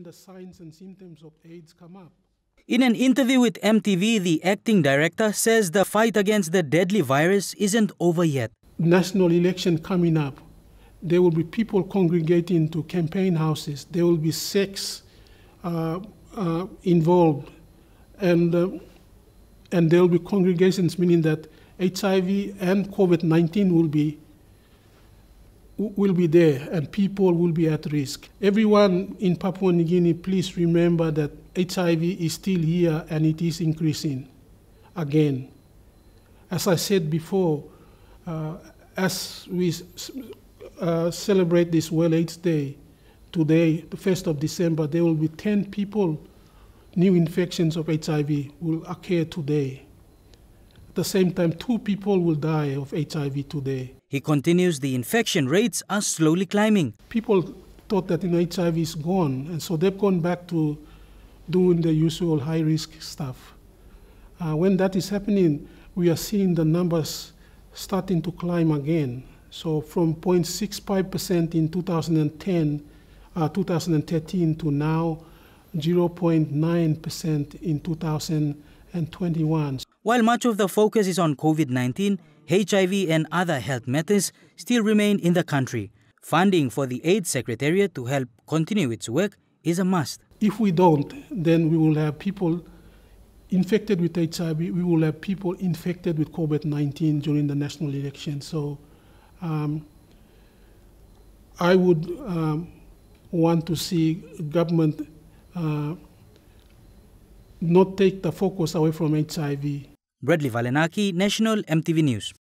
the signs and symptoms of AIDS come up. In an interview with MTV, the acting director says the fight against the deadly virus isn't over yet. National election coming up. There will be people congregating to campaign houses. There will be sex involved. And there will be congregations, meaning that HIV and COVID-19 will be there and people will be at risk. Everyone in Papua New Guinea, please remember that HIV is still here and it is increasing again. As I said before, as we celebrate this World AIDS Day today, the 1st of December, there will be 10 people, new infections of HIV will occur today. At the same time, 2 people will die of HIV today. He continues, the infection rates are slowly climbing. People thought that HIV is gone, and so they've gone back to doing the usual high-risk stuff. When that is happening, we are seeing the numbers starting to climb again. So from 0.65% in 2013 to now 0.9% in 2021. While much of the focus is on COVID-19, HIV and other health matters still remain in the country. Funding for the AIDS Secretariat to help continue its work is a must. If we don't, then we will have people infected with HIV, we will have people infected with COVID-19 during the national election. So I would want to see government not take the focus away from HIV. Bradley Valenaki, National MTV News.